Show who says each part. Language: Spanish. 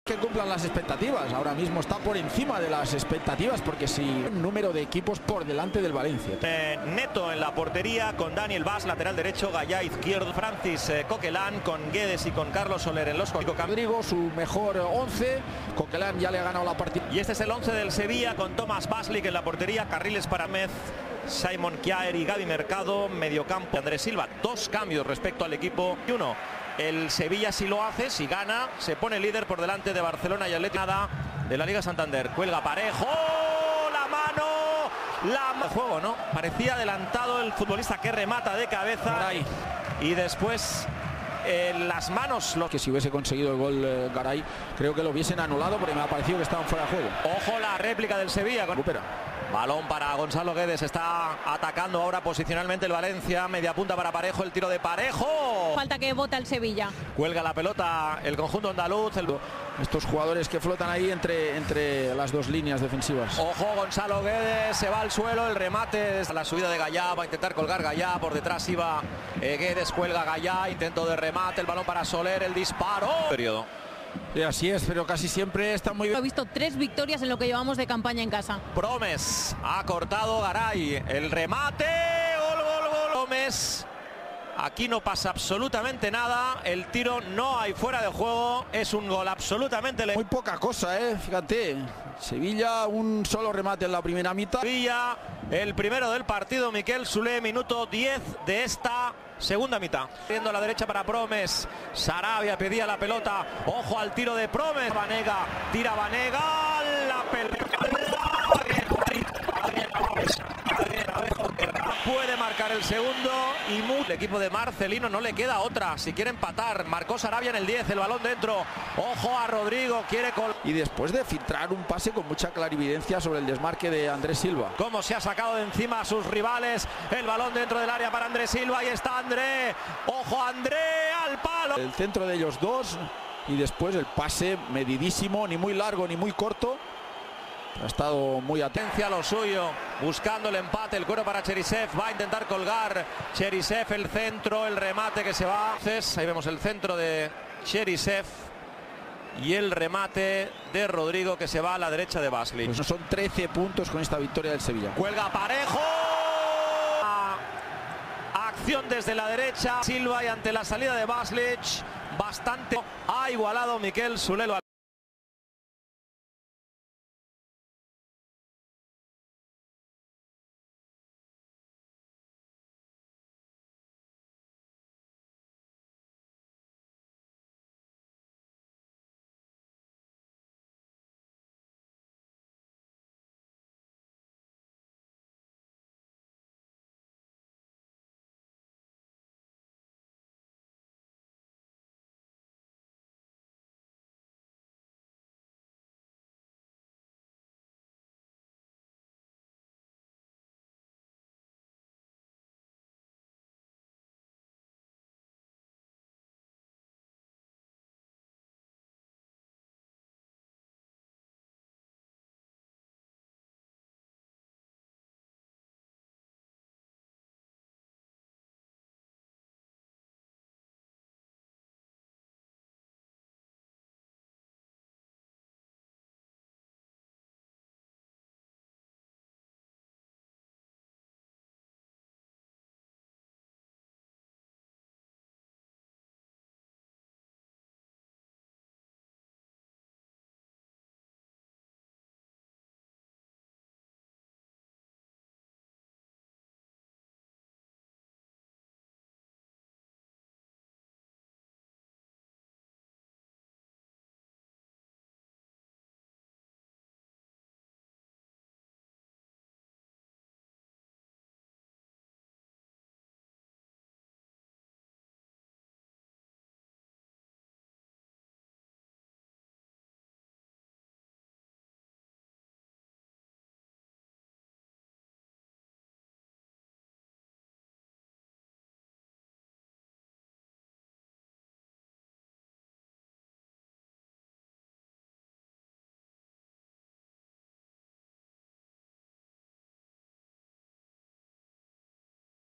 Speaker 1: Que cumplan las expectativas. Ahora mismo está por encima de las expectativas porque sí, un número de equipos por delante del Valencia.
Speaker 2: Neto en la portería con Daniel Bas, lateral derecho, Gallá izquierdo, Francis Coquelin con Guedes y con Carlos Soler en los
Speaker 1: Rodrigo, su mejor 11. Coquelin ya le ha ganado la partida.
Speaker 2: Y este es el 11 del Sevilla con Thomas Baslik en la portería, carriles para Mez, Simon Kjaer y Gaby Mercado, mediocampo Andrés Silva. 2 cambios respecto al equipo y 1. El Sevilla si lo hace, si gana, se pone líder por delante de Barcelona y Atlético de la Liga Santander. Cuelga Parejo, la mano, juego, ¿no? Parecía adelantado el futbolista que remata de cabeza.
Speaker 1: Garay.
Speaker 2: Y después las manos.
Speaker 1: Que si hubiese conseguido el gol Garay, creo que lo hubiesen anulado porque me ha parecido que estaban fuera de juego.
Speaker 2: Ojo la réplica del Sevilla.
Speaker 1: Recupera.
Speaker 2: Balón para Gonzalo Guedes, está atacando ahora posicionalmente el Valencia, media punta para Parejo, el tiro de Parejo.
Speaker 3: Falta que bota el Sevilla.
Speaker 2: Cuelga la pelota el conjunto andaluz.
Speaker 1: Estos jugadores que flotan ahí entre las dos líneas defensivas.
Speaker 2: Ojo, Gonzalo Guedes, se va al suelo, el remate, la subida de Gallá, va a intentar colgar Gallá, por detrás iba Guedes, cuelga Gallá, intento de remate, el balón para Soler, el disparo. Periodo.
Speaker 1: Sí, así es, pero casi siempre está muy bien.
Speaker 3: He visto 3 victorias en lo que llevamos de campaña en casa.
Speaker 2: Promes, ha cortado Garay, el remate, gol, gol, gol. Promes, aquí no pasa absolutamente nada, el tiro no hay fuera de juego, es un gol absolutamente...
Speaker 1: Muy poca cosa, fíjate. Sevilla, un solo remate en la primera mitad.
Speaker 2: Sevilla, el primero del partido, Miquel Soler, minuto 10 de esta segunda mitad. Viendo a la derecha para Promes, Sarabia pedía la pelota, ojo al tiro de Promes, Vanega, tira Vanega, la pelota. Puede marcar el segundo y el equipo de Marcelino no le queda otra. Si quiere empatar, marcó Sarabia en el 10, el balón dentro. Ojo a Rodrigo, quiere
Speaker 1: y después de filtrar un pase con mucha clarividencia sobre el desmarque de Andrés Silva.
Speaker 2: Cómo se ha sacado de encima a sus rivales. El balón dentro del área para Andrés Silva. Ahí está André. Ojo André al palo.
Speaker 1: El centro de ellos dos y después el pase medidísimo, ni muy largo ni muy corto. Ha estado muy atento
Speaker 2: a lo suyo, buscando el empate, el cuero para Cherisev, va a intentar colgar Cherisev, el centro, el remate que se va. Ahí vemos el centro de Cherisev y el remate de Rodrigo que se va a la derecha de Baslik.
Speaker 1: Pues son 13 puntos con esta victoria del Sevilla.
Speaker 2: Cuelga Parejo. Acción desde la derecha, Silva y ante la salida de Baslik, bastante ha igualado Miquel Soler.